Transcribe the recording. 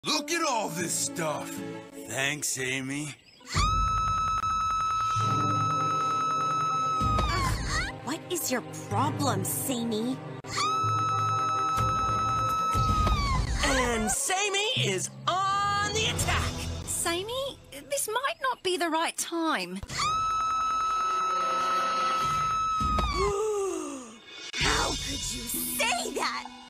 Look at all this stuff. Thanks, Amy. What is your problem, Sammy? And Sammy is on the attack! Sammy, this might not be the right time. How could you say that?